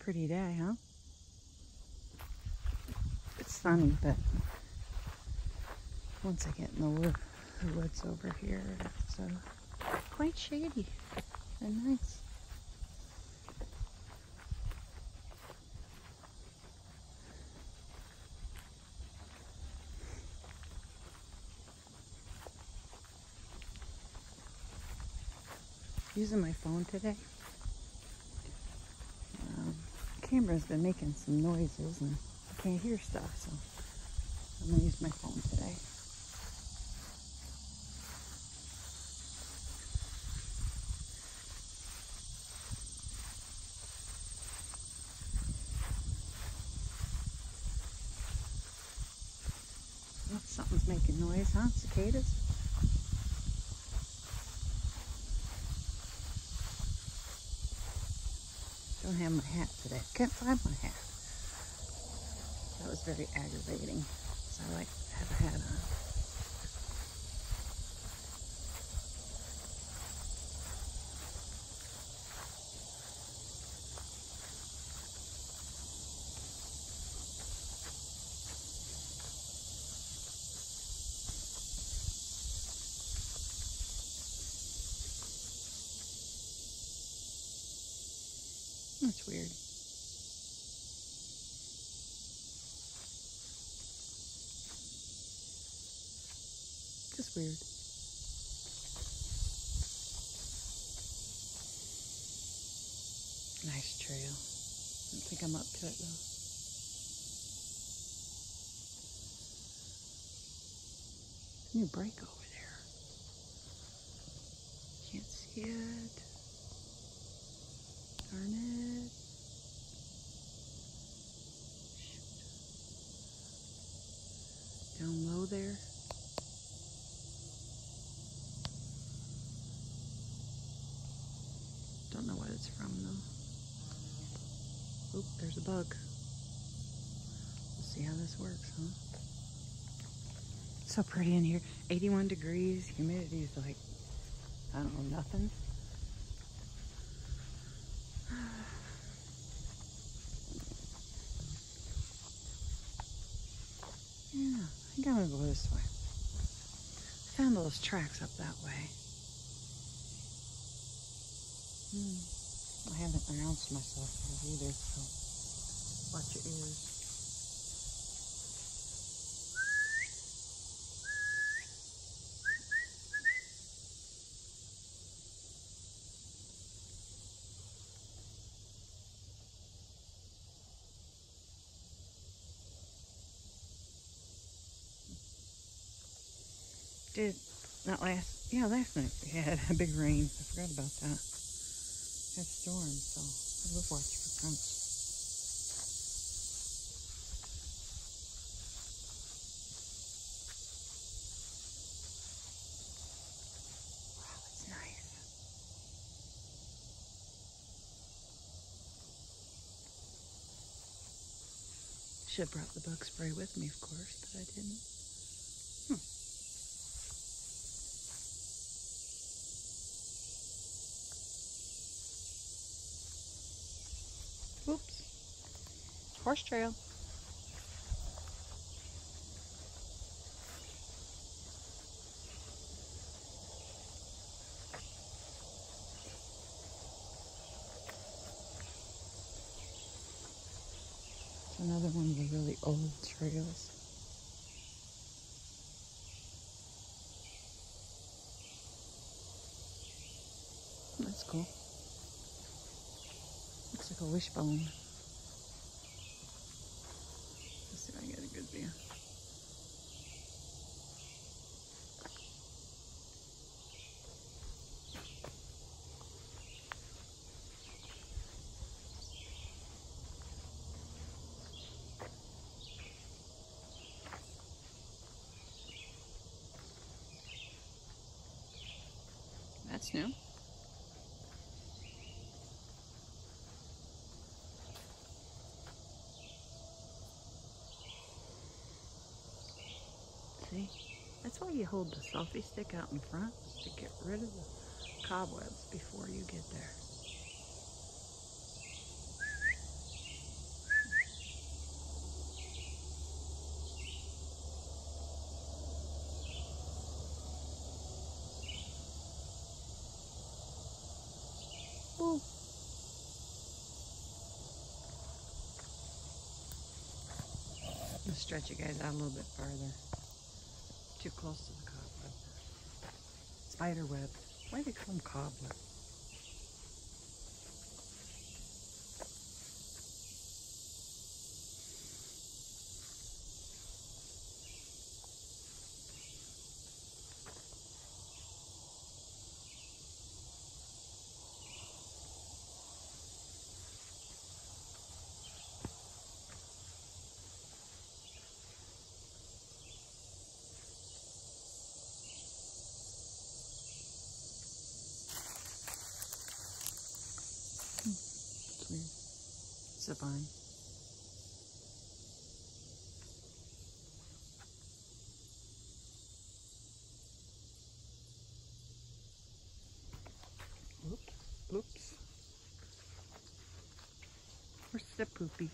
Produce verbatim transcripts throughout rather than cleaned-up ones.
Pretty day, huh? It's sunny, but once I get in the, wood, the woods over here, it's uh, quite shady and nice. Using my phone today. Um, the camera's been making some noises and I can't hear stuff, so I'm gonna use my phone today. Oh, something's making noise, huh? Cicadas? I don't have my hat today. Can't find my hat. That was very aggravating. So I like to have a hat on. That's weird. Just weird. Nice trail. I don't think I'm up to it though. New break over there. Can't see it. Darn it. Shoot. Down low there. Don't know what it's from though. Oop, there's a bug. We'll see how this works, huh? So pretty in here. eighty-one degrees. Humidity is like, I don't know, nothing. Yeah, I think I'm gonna go this way. I found those tracks up that way. Hmm. I haven't announced myself yet either, so watch your ears. Did not last, yeah, last night we had a big rain. I forgot about that. Had storm, so I will watch for fronts. Wow, that's nice. Should have brought the bug spray with me, of course, but I didn't. Hmm. Oops. Horse trail. It's another one of the really old trails. That's cool. Looks like a wishbone. Let's see if I can get a good view. That's new. See? That's why you hold the selfie stick out in front, is to get rid of the cobwebs before you get there. stretch you guys out a little bit farther. Too close to the cobweb. Spider web. Why do they call them cobweb? It's weird. It's a vine. Oops. Oops. Where's the poopy?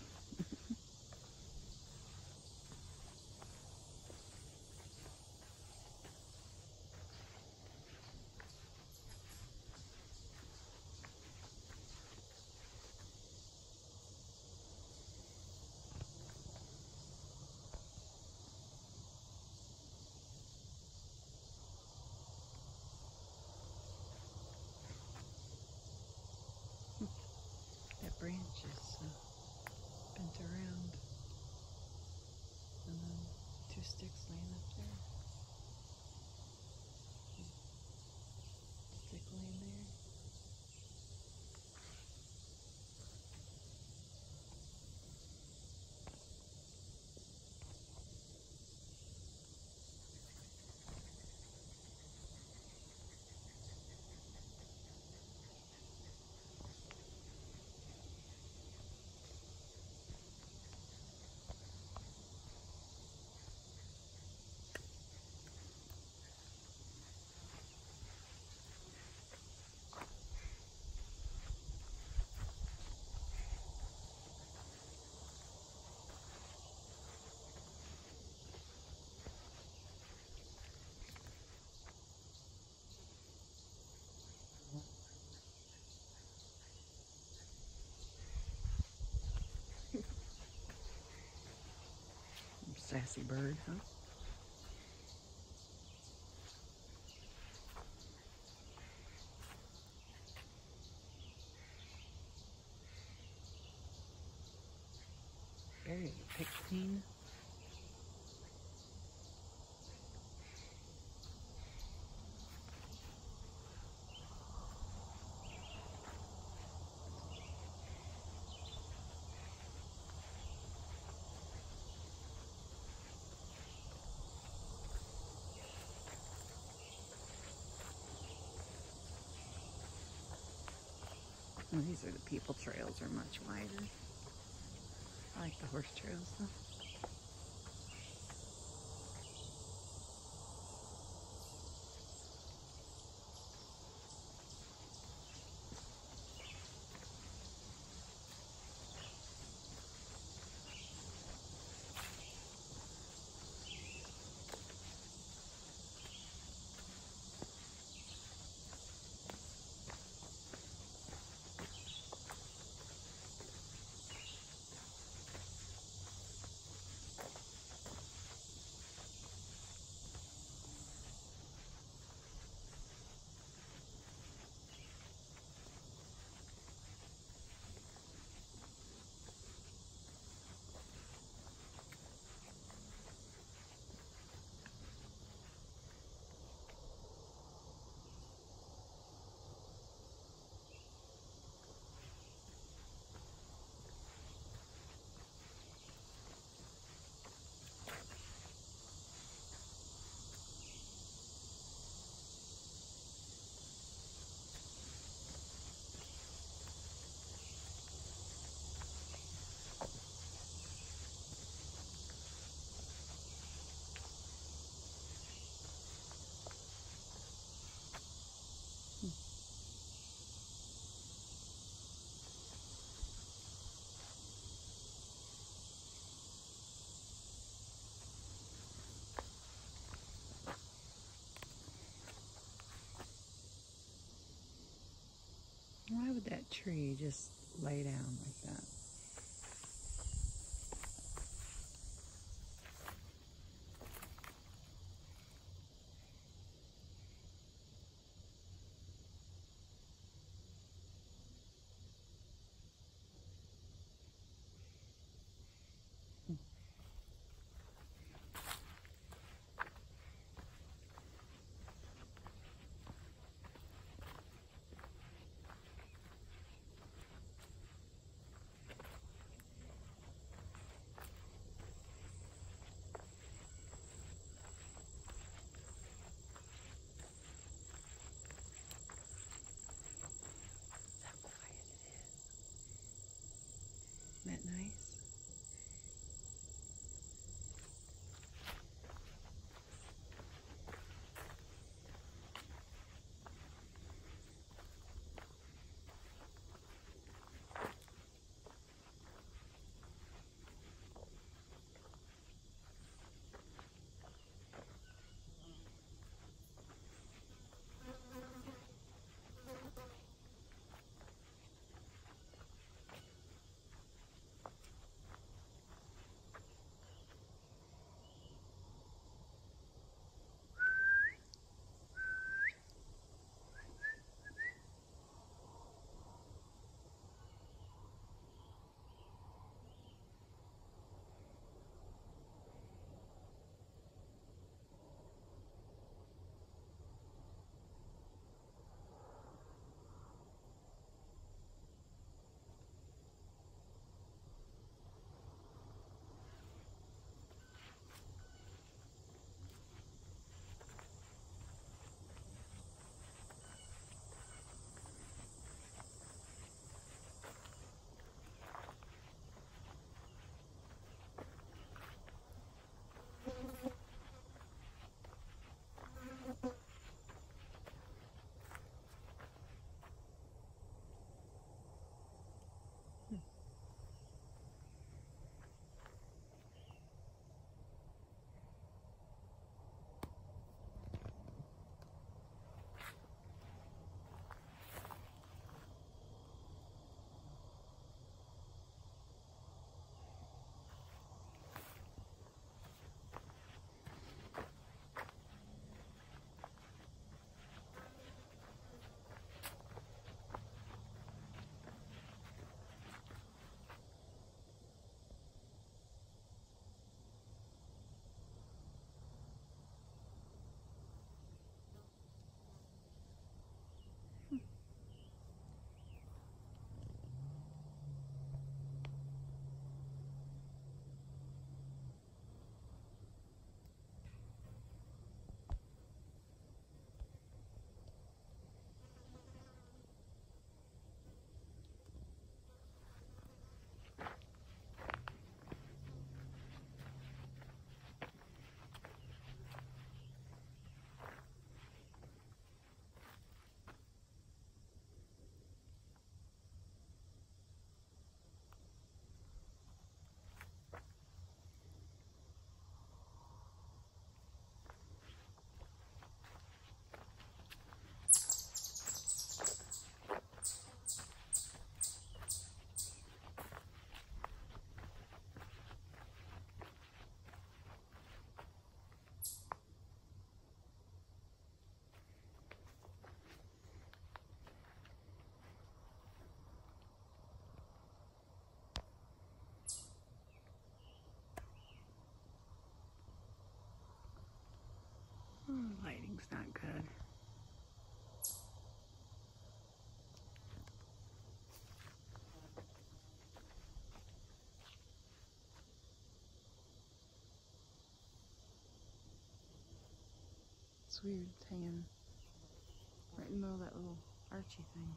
That branch is uh, bent around. And then two sticks laying up there. Stick laying there. Sassy bird, huh? Very picking. Well, these are the people trails are much wider. I like the horse trails though. Why would that tree just lay down like that? Oh, lighting's not good. It's weird, it's hanging right in the middle of that little archy thing.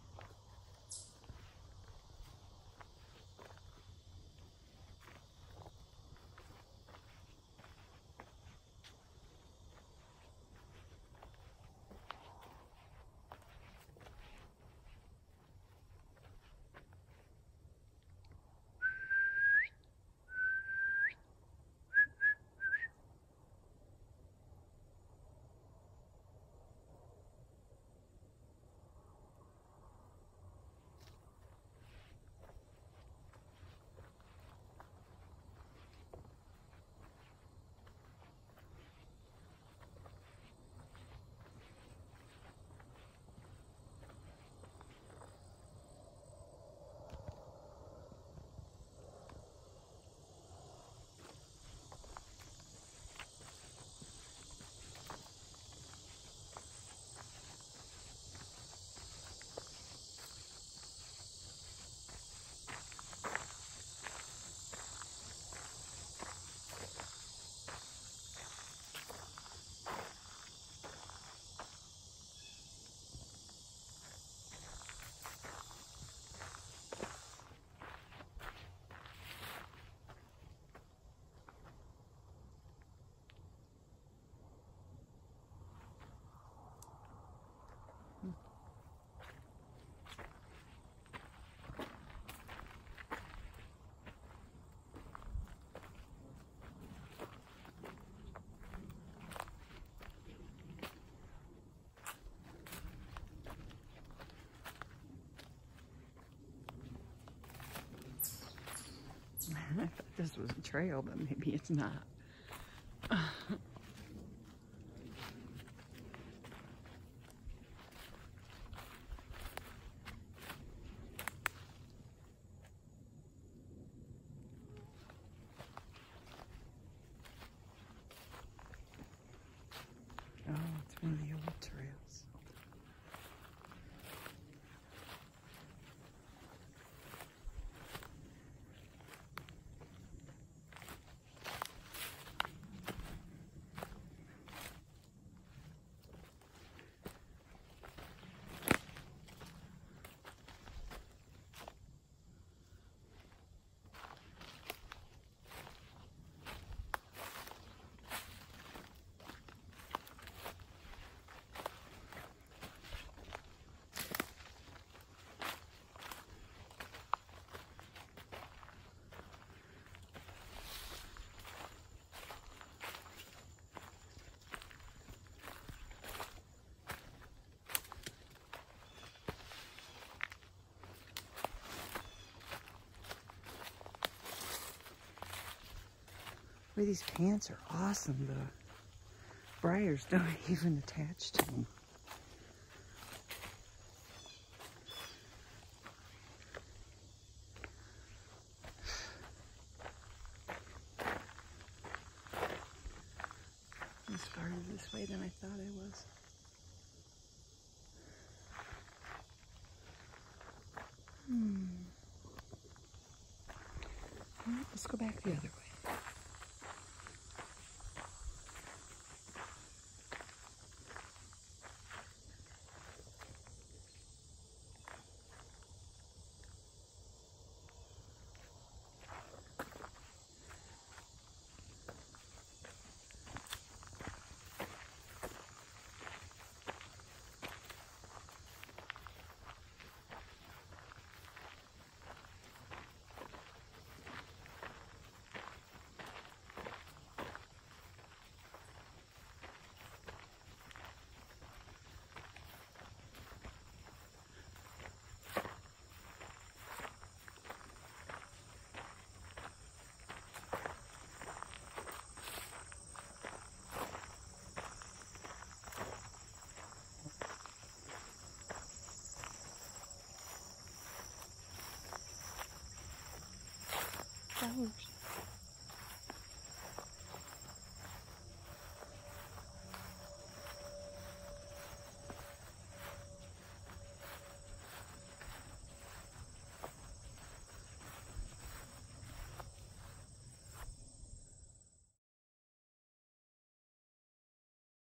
I thought this was a trail, but maybe it's not. Oh, it's one of the old trails. Boy, these pants are awesome. The briars don't even attach to them. It's farther this way than I thought it was. Hmm. Well, let's go back the other way. Flowers.